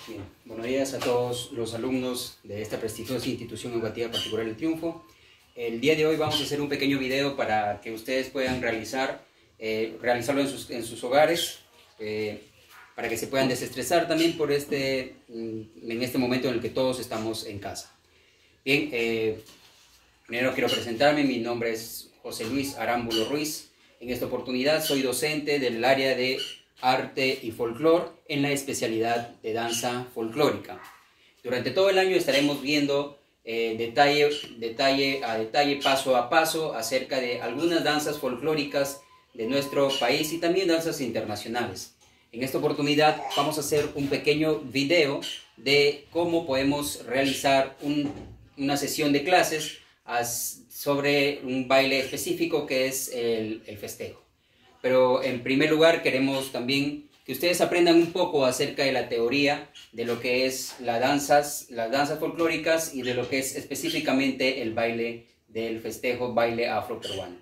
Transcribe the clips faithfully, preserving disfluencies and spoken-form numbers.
Bien, buenos días a todos los alumnos de esta prestigiosa institución educativa particular El Triunfo. El día de hoy vamos a hacer un pequeño video para que ustedes puedan realizar, eh, realizarlo en sus, en sus hogares, eh, para que se puedan desestresar también por este, en este momento en el que todos estamos en casa. Bien, eh, primero quiero presentarme, mi nombre es José Luis Arámbulo Ruiz. En esta oportunidad soy docente del área de Arte y Folclore en la especialidad de danza folclórica. Durante todo el año estaremos viendo eh, detalle, detalle a detalle, paso a paso, acerca de algunas danzas folclóricas de nuestro país y también danzas internacionales. En esta oportunidad vamos a hacer un pequeño video de cómo podemos realizar un, una sesión de clases as, sobre un baile específico que es el, el festejo. Pero en primer lugar queremos también que ustedes aprendan un poco acerca de la teoría de lo que es las danzas, las danzas folclóricas y de lo que es específicamente el baile del festejo, baile afroperuano.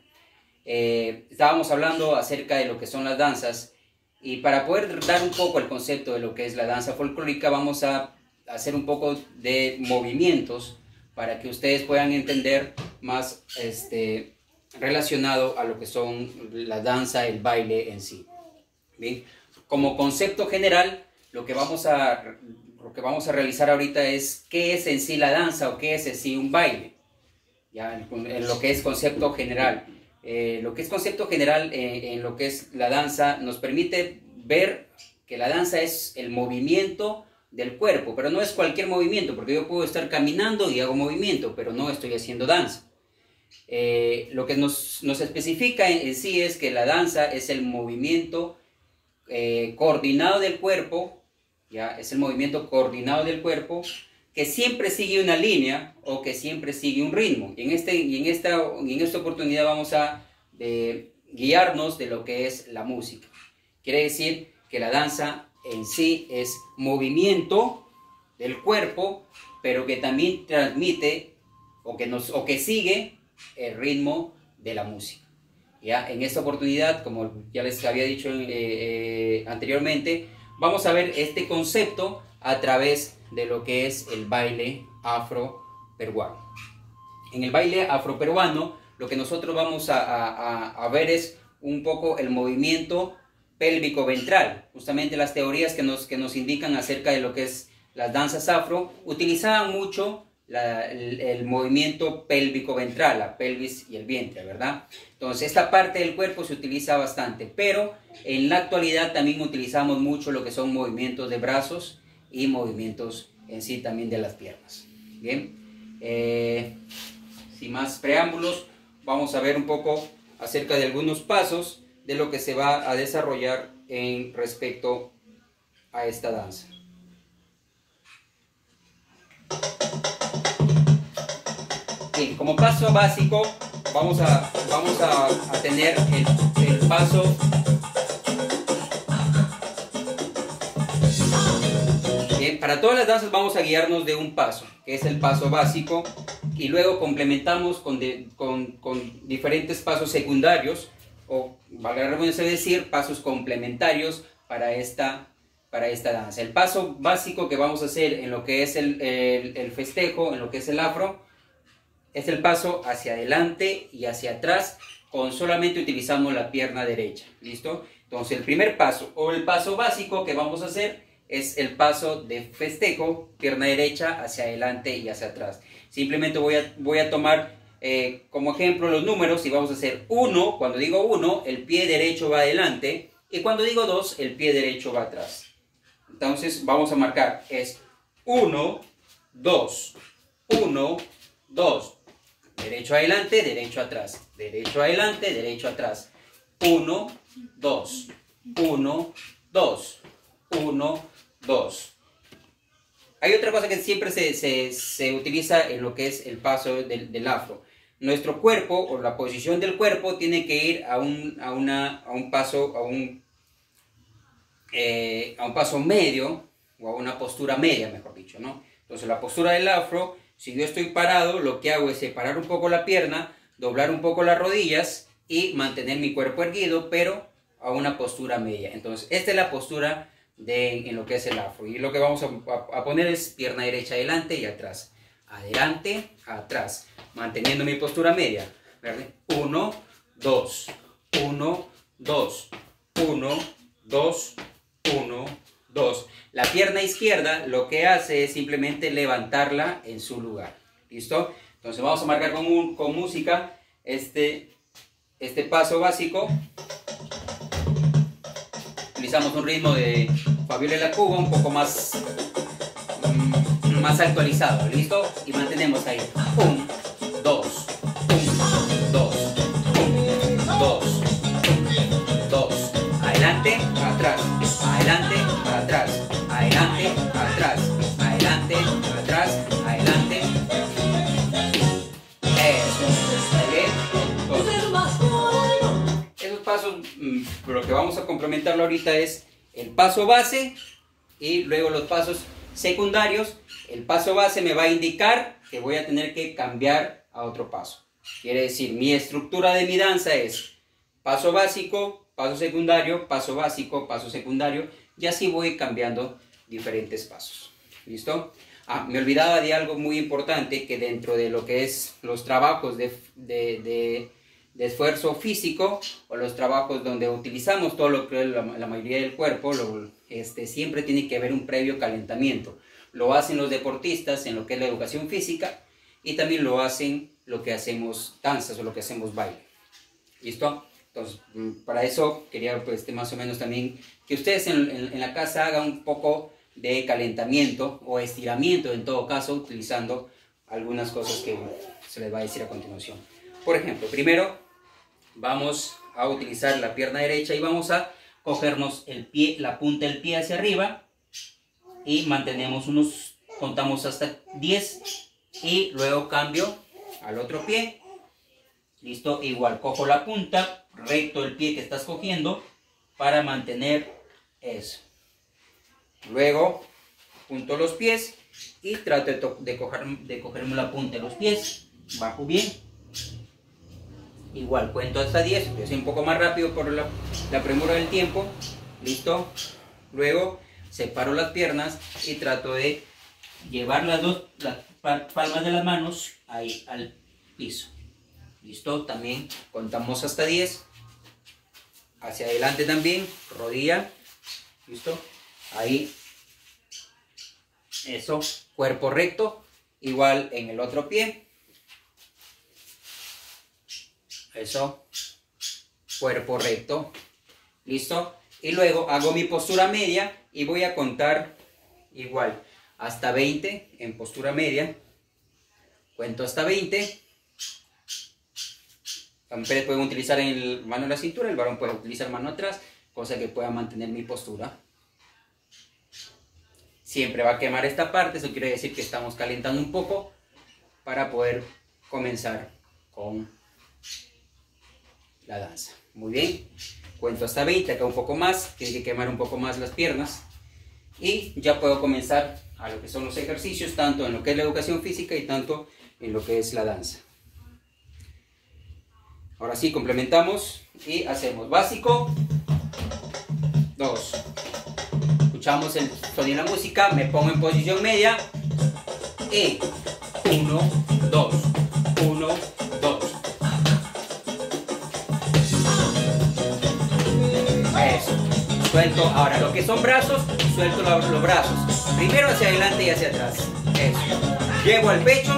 Eh, estábamos hablando acerca de lo que son las danzas y para poder dar un poco el concepto de lo que es la danza folclórica vamos a hacer un poco de movimientos para que ustedes puedan entender más este, relacionado a lo que son la danza, el baile en sí. Bien, como concepto general, lo que vamos a, lo que vamos a realizar ahorita es qué es en sí la danza o qué es en sí un baile. Ya, en, en lo que es concepto general. Eh, lo que es concepto general eh, en lo que es la danza nos permite ver que la danza es el movimiento del cuerpo, pero no es cualquier movimiento, porque yo puedo estar caminando y hago movimiento, pero no estoy haciendo danza. Eh, lo que nos, nos especifica en, en sí es que la danza es el movimiento eh, coordinado del cuerpo, ya es el movimiento coordinado del cuerpo que siempre sigue una línea o que siempre sigue un ritmo. Y en, este, y en, esta, y en esta oportunidad vamos a eh, guiarnos de lo que es la música. Quiere decir que la danza en sí es movimiento del cuerpo, pero que también transmite o que, nos, o que sigue el ritmo de la música. Ya en esta oportunidad, como ya les había dicho eh, eh, anteriormente, vamos a ver este concepto a través de lo que es el baile afroperuano. En el baile afroperuano lo que nosotros vamos a, a, a ver es un poco el movimiento pélvico ventral. Justamente las teorías que nos, que nos indican acerca de lo que es las danzas afro utilizaban mucho La, el, el movimiento pélvico ventral, la pelvis y el vientre, ¿verdad? Entonces esta parte del cuerpo se utiliza bastante, pero en la actualidad también utilizamos mucho lo que son movimientos de brazos y movimientos en sí también de las piernas. Bien, eh, sin más preámbulos, vamos a ver un poco acerca de algunos pasos de lo que se va a desarrollar en respecto a esta danza. Bien, como paso básico vamos a, vamos a, a tener el, el paso bien, para todas las danzas vamos a guiarnos de un paso, que es el paso básico, y luego complementamos con, de, con, con diferentes pasos secundarios, o valga la redundancia decir, pasos complementarios para esta, para esta danza. El paso básico que vamos a hacer en lo que es el, el, el festejo, en lo que es el afro, es el paso hacia adelante y hacia atrás, con solamente utilizamos la pierna derecha. ¿Listo? Entonces el primer paso o el paso básico que vamos a hacer es el paso de festejo, pierna derecha hacia adelante y hacia atrás. Simplemente voy a, voy a tomar eh, como ejemplo los números y vamos a hacer uno. Cuando digo uno, el pie derecho va adelante, y cuando digo dos, el pie derecho va atrás. Entonces vamos a marcar, es uno, dos, uno, dos. Derecho adelante, derecho atrás. Derecho adelante, derecho atrás. uno, dos. uno, dos. uno, dos. Hay otra cosa que siempre se, se, se utiliza en lo que es el paso del, del afro. Nuestro cuerpo o la posición del cuerpo tiene que ir a un, a una, a un paso, a un, eh, a un paso medio, o a una postura media, mejor dicho, ¿no? Entonces la postura del afro, si yo estoy parado, lo que hago es separar un poco la pierna, doblar un poco las rodillas y mantener mi cuerpo erguido, pero a una postura media. Entonces, esta es la postura de, en lo que es el afro. Y lo que vamos a, a, a poner es pierna derecha adelante y atrás. Adelante, atrás. Manteniendo mi postura media. uno, dos, uno, dos, uno, dos, uno, dos. La pierna izquierda lo que hace es simplemente levantarla en su lugar. ¿Listo? Entonces vamos a marcar con, un, con música este, este paso básico. Utilizamos un ritmo de Fabiola La Cuba un poco más, mmm, más actualizado. ¿Listo? Y mantenemos ahí. uno, dos, uno, dos, uno, dos, dos. Adelante, atrás. Adelante, atrás. Adelante, atrás. Adelante, atrás. Adelante. Eso. Esos pasos, lo que vamos a complementarlo ahorita es el paso base y luego los pasos secundarios. El paso base me va a indicar que voy a tener que cambiar a otro paso. Quiere decir, mi estructura de mi danza es paso básico, paso secundario, paso básico, paso secundario, y así voy cambiando diferentes pasos. ¿Listo? Ah, me olvidaba de algo muy importante, que dentro de lo que es los trabajos de, de, de, de esfuerzo físico, o los trabajos donde utilizamos todo lo que es la, la mayoría del cuerpo, lo, este, siempre tiene que haber un previo calentamiento. Lo hacen los deportistas en lo que es la educación física, y también lo hacen lo que hacemos danzas o lo que hacemos baile. ¿Listo? Entonces, para eso quería pues, más o menos también que ustedes en, en, en la casa hagan un poco de calentamiento o estiramiento, en todo caso, utilizando algunas cosas que se les va a decir a continuación. Por ejemplo, primero vamos a utilizar la pierna derecha y vamos a cogernos el pie, la punta del pie hacia arriba, y mantenemos unos, contamos hasta diez, y luego cambio al otro pie. Listo, igual cojo la punta, recto el pie que estás cogiendo para mantener eso. Luego junto los pies y trato de, de, coger, de cogerme la punta de los pies, bajo bien. Igual cuento hasta diez, yo soy un poco más rápido por la, la premura del tiempo. Listo. Luego separo las piernas y trato de llevar las dos las palmas de las manos ahí al piso. Listo, también contamos hasta diez. Hacia adelante también, rodilla. Listo, ahí. Eso, cuerpo recto. Igual en el otro pie. Eso, cuerpo recto. Listo, y luego hago mi postura media y voy a contar igual hasta veinte en postura media. Cuento hasta veinte. Las mujeres pueden utilizar el mano en la cintura, el varón puede utilizar mano atrás, cosa que pueda mantener mi postura. Siempre va a quemar esta parte, eso quiere decir que estamos calentando un poco para poder comenzar con la danza. Muy bien, cuento hasta veinte, acá un poco más, tiene que quemar un poco más las piernas y ya puedo comenzar a lo que son los ejercicios, tanto en lo que es la educación física y tanto en lo que es la danza. Ahora sí, complementamos y hacemos básico, dos. Escuchamos el sonido de la música, me pongo en posición media y uno, dos, uno, dos. Eso. Suelto. Ahora, lo que son brazos, suelto los, los brazos. Primero hacia adelante y hacia atrás. Eso. Llevo al pecho.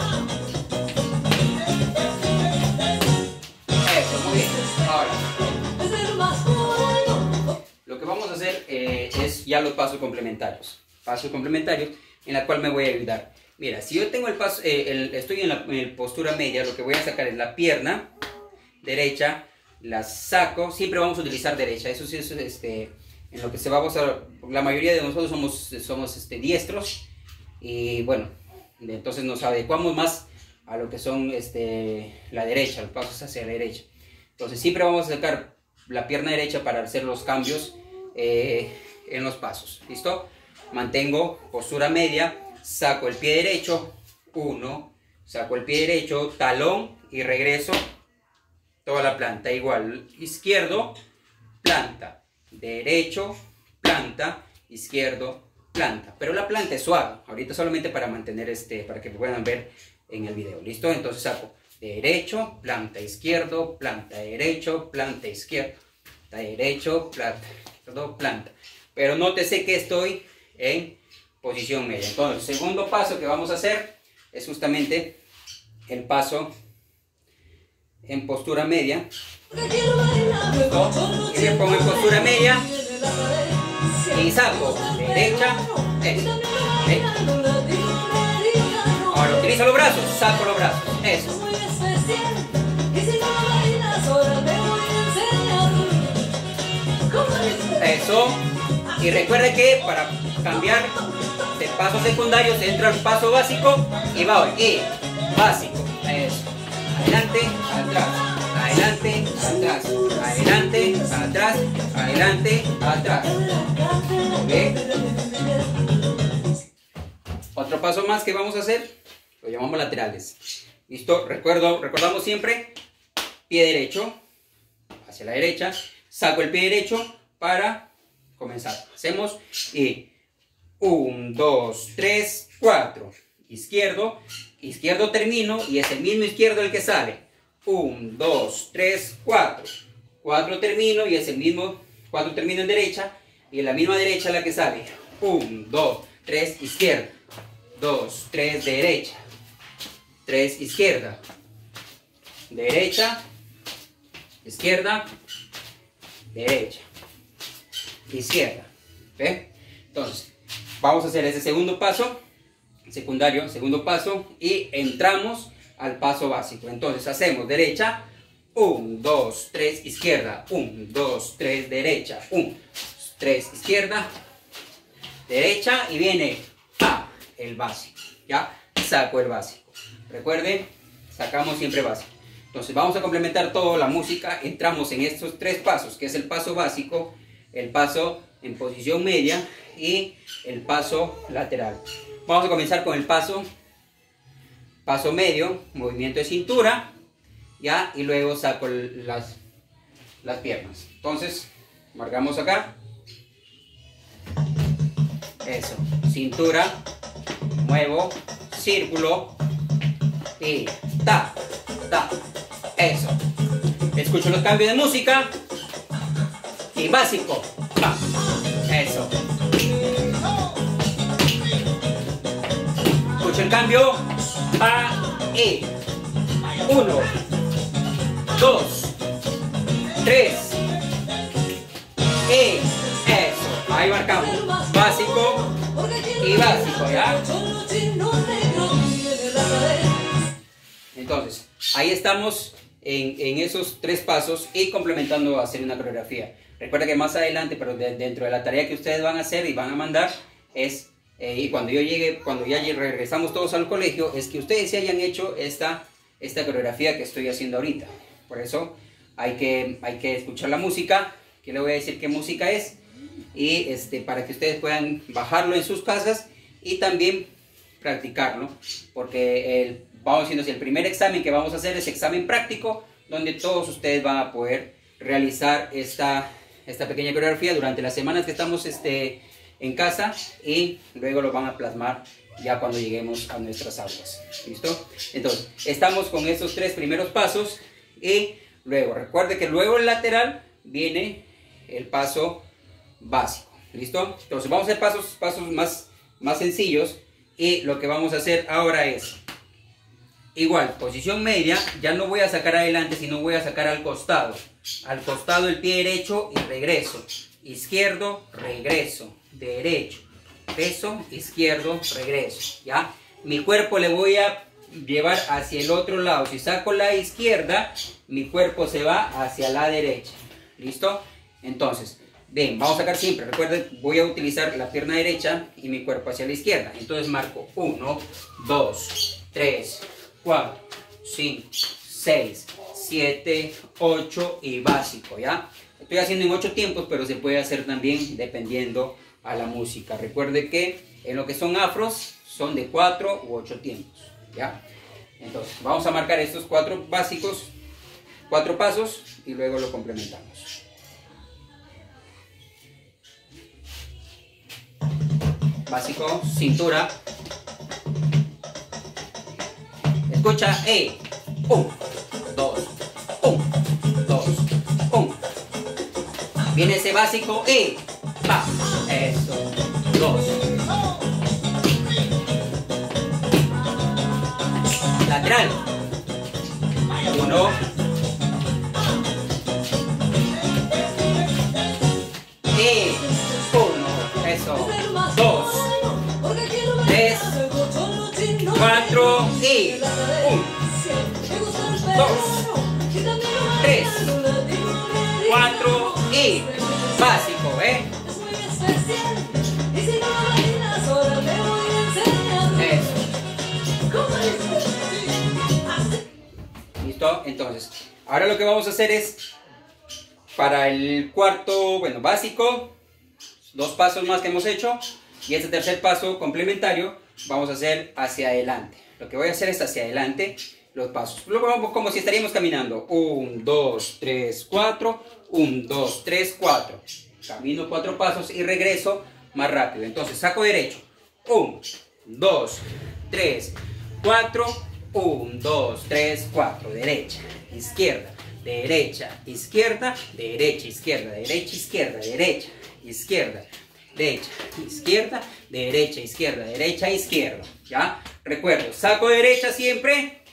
Lo que vamos a hacer eh, es ya los pasos complementarios. Pasos complementarios en la cual me voy a ayudar. Mira, si yo tengo el paso, eh, el, estoy en la en postura media, lo que voy a sacar es la pierna derecha, la saco, siempre vamos a utilizar derecha. Eso sí es este, en lo que se vamos a, la mayoría de nosotros somos, somos este, diestros y bueno, entonces nos adecuamos más a lo que son este, la derecha, los pasos hacia la derecha. Entonces siempre vamos a sacar la pierna derecha para hacer los cambios eh, en los pasos. ¿Listo? Mantengo postura media, saco el pie derecho, uno, saco el pie derecho, talón y regreso toda la planta. Igual, izquierdo, planta, derecho, planta, izquierdo, planta. Pero la planta es suave. Ahorita solamente para mantener este, para que puedan ver en el video. ¿Listo? Entonces saco derecho, planta, izquierdo, planta, derecho, planta, izquierdo, derecho, planta, izquierdo, planta. Pero nótese que estoy en posición media. Entonces, el segundo paso que vamos a hacer es justamente el paso en postura media. ¿Listo? Y me pongo en postura media y saco derecha, eso. ¿Sí? Ahora utilizo los brazos, saco los brazos, eso. Eso. Y recuerde que para cambiar de paso secundario se entra al paso básico y va hoy. Y básico, eso. Adelante, atrás, adelante, atrás, adelante, atrás, adelante, atrás. ¿Ok? Otro paso más que vamos a hacer, lo llamamos laterales. ¿Listo? Recuerdo, recordamos siempre, pie derecho, hacia la derecha, saco el pie derecho para comenzar. Hacemos y uno, dos, tres, cuatro. Izquierdo, izquierdo termino y es el mismo izquierdo el que sale. uno, dos, tres, cuatro. cuatro termino y es el mismo, cuatro termino en derecha y en la misma derecha la que sale. uno, dos, tres, izquierda. dos, tres, derecha. tres, izquierda. Derecha, izquierda, derecha, izquierda. ¿Ve? Entonces, vamos a hacer ese segundo paso, secundario, segundo paso, y entramos al paso básico. Entonces, hacemos derecha, uno, dos, tres, izquierda, uno, dos, tres, derecha, uno, dos, tres, izquierda, derecha, y viene A, el básico. ¿Ya? Saco el básico. Recuerden, sacamos siempre básico. Entonces, vamos a complementar toda la música. Entramos en estos tres pasos, que es el paso básico, el paso en posición media y el paso lateral. Vamos a comenzar con el paso paso medio, movimiento de cintura, ya, y luego saco las, las piernas. Entonces, marcamos acá, eso, cintura, muevo, círculo y ta, ta, eso. Escucho los cambios de música y básico, pa, eso. Escucho el cambio, pa, y uno, dos, tres, y eso. Ahí marcamos básico y básico, ¿ya? Entonces, ahí estamos en, en esos tres pasos y complementando a hacer una coreografía. Recuerda que más adelante, pero de, dentro de la tarea que ustedes van a hacer y van a mandar, es, eh, y cuando yo llegue, cuando ya regresamos todos al colegio, es que ustedes se hayan hecho esta, esta coreografía que estoy haciendo ahorita. Por eso hay que, hay que escuchar la música, que le voy a decir qué música es, y este, para que ustedes puedan bajarlo en sus casas y también practicarlo, porque el, vamos diciendo, si el primer examen que vamos a hacer es examen práctico, donde todos ustedes van a poder realizar esta, esta pequeña coreografía durante las semanas que estamos este, en casa, y luego lo van a plasmar ya cuando lleguemos a nuestras aulas. ¿Listo? Entonces, estamos con estos tres primeros pasos y luego, recuerde que luego el lateral viene el paso básico. ¿Listo? Entonces, vamos a hacer pasos, pasos más, más sencillos, y lo que vamos a hacer ahora es igual, posición media, ya no voy a sacar adelante, sino voy a sacar al costado. Al costado el pie derecho y regreso. Izquierdo, regreso. Derecho, peso, izquierdo, regreso. ¿Ya? Mi cuerpo le voy a llevar hacia el otro lado. Si saco la izquierda, mi cuerpo se va hacia la derecha. ¿Listo? Entonces, bien, vamos a sacar siempre. Recuerden, voy a utilizar la pierna derecha y mi cuerpo hacia la izquierda. Entonces marco uno, dos, tres, cuatro, cinco, seis, siete, ocho y básico, ¿ya? Estoy haciendo en ocho tiempos, pero se puede hacer también dependiendo a la música. Recuerde que en lo que son afros son de cuatro u ocho tiempos, ¿ya? Entonces, vamos a marcar estos cuatro básicos, cuatro pasos, y luego lo complementamos. básico, cintura. Escucha, E, un, dos, un, dos, un. Viene ese básico, E, pa, eso, dos. Lateral, uno, E, uno, eso, dos, tres, cuatro, y uno, dos, tres, cuatro, y básico, ¿eh? Eso. ¿Listo? Entonces, ahora lo que vamos a hacer es, para el cuarto, bueno, básico, dos pasos más que hemos hecho, y este tercer paso complementario, vamos a hacer hacia adelante. Lo que voy a hacer es hacia adelante los pasos. Luego vamos como si estaríamos caminando. uno, dos, tres, cuatro. uno, dos, tres, cuatro. Camino cuatro pasos y regreso más rápido. Entonces saco derecho. uno, dos, tres, cuatro. uno, dos, tres, cuatro. Derecha, izquierda, derecha, izquierda, derecha, izquierda, derecha, izquierda, derecha, izquierda. Derecha, izquierda, derecha, izquierda, derecha, izquierda. ¿Ya? Recuerdo, saco derecha siempre.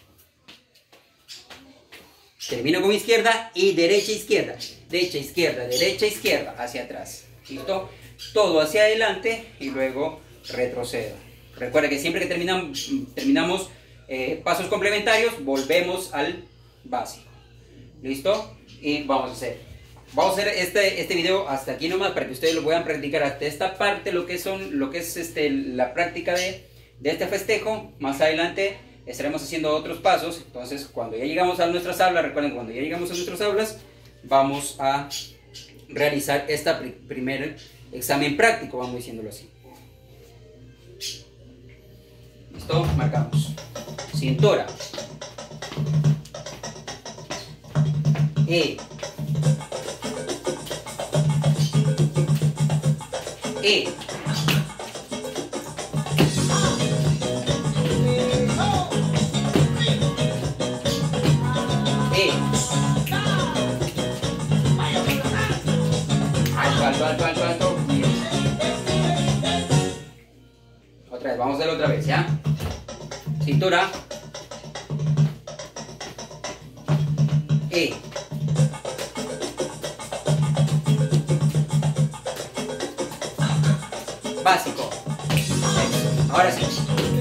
Termino con izquierda y derecha, izquierda. Derecha, izquierda, derecha, izquierda. Hacia atrás. ¿Listo? Todo hacia adelante y luego retrocedo. Recuerda que siempre que terminamos, terminamos eh, pasos complementarios, volvemos al básico. ¿Listo? Y vamos a hacer. Vamos a hacer este, este video hasta aquí nomás para que ustedes lo puedan practicar hasta esta parte, lo que, son, lo que es este, la práctica de, de este festejo. Más adelante estaremos haciendo otros pasos. Entonces, cuando ya llegamos a nuestras aulas, recuerden, cuando ya llegamos a nuestras aulas, vamos a realizar este pr primer examen práctico, vamos diciéndolo así. ¿Listo? Marcamos. Cintura. E. E. E. Alto, alto, alto, alto, alto. Otra vez, vamos a hacerlo otra vez, ¿ya? Cintura. E. Básico. Ahora sí.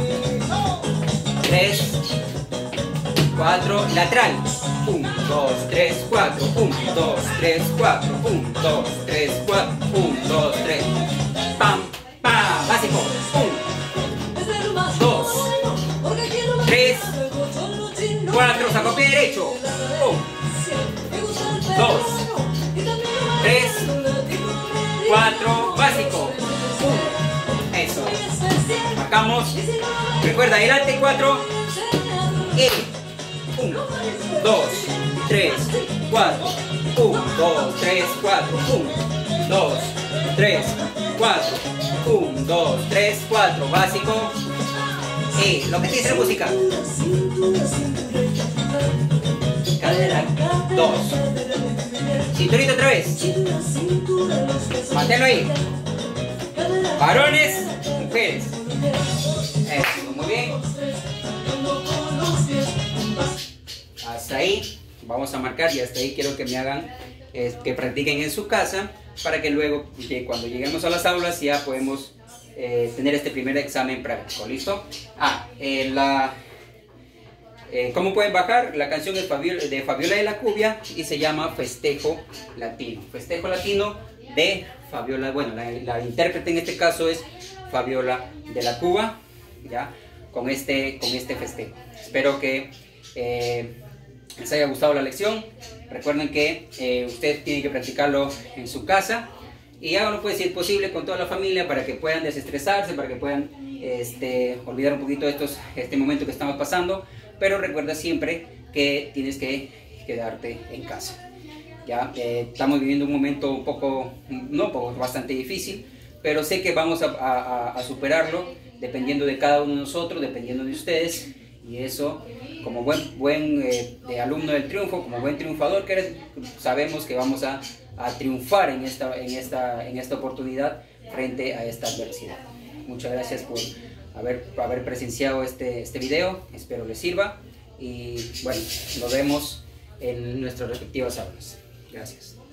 tres, cuatro, lateral. uno, dos, tres, cuatro. uno, dos, tres, cuatro. uno, dos, tres, cuatro. uno, dos, tres. Pam, pam. Básico. uno, dos, tres, cuatro. Saco pie derecho. uno, dos, tres, cuatro. Básico. uno. Eso. Marcamos. Recuerda, adelante, cuatro. E. uno, dos, tres, cuatro. uno, dos, tres, cuatro. uno, dos, tres, cuatro. uno, dos, tres, cuatro. Básico. E. Lo que dice la música. Cadera. dos. Cinturita otra vez. Manténlo ahí. Varones, mujeres. Eso, muy bien. Hasta ahí vamos a marcar y hasta ahí quiero que me hagan, eh, que practiquen en su casa para que luego, que cuando lleguemos a las aulas ya podemos eh, tener este primer examen práctico. ¿Listo? Ah, eh, la, eh, ¿cómo pueden bajar? La canción es Fabiola, de Fabiola de la Cubia y se llama Festejo Latino. Festejo Latino de Fabiola, bueno, la, la intérprete en este caso es Fabiola de la Cuba, ya, con este, con este festejo. Espero que eh, les haya gustado la lección. Recuerden que eh, usted tiene que practicarlo en su casa y háganlo, pues, si es posible, con toda la familia para que puedan desestresarse, para que puedan este, olvidar un poquito estos, este momento que estamos pasando. Pero recuerda siempre que tienes que quedarte en casa. Ya, eh, estamos viviendo un momento un poco, no poco, bastante difícil, pero pero sé que vamos a, a, a superarlo dependiendo de cada uno de nosotros, dependiendo de ustedes, y eso, como buen, buen eh, de alumno del triunfo, como buen triunfador que eres, sabemos que vamos a, a triunfar en esta, en, esta, en esta oportunidad frente a esta adversidad. Muchas gracias por haber, por haber presenciado este, este video, espero les sirva, y bueno, nos vemos en nuestras respectivas aulas. Gracias.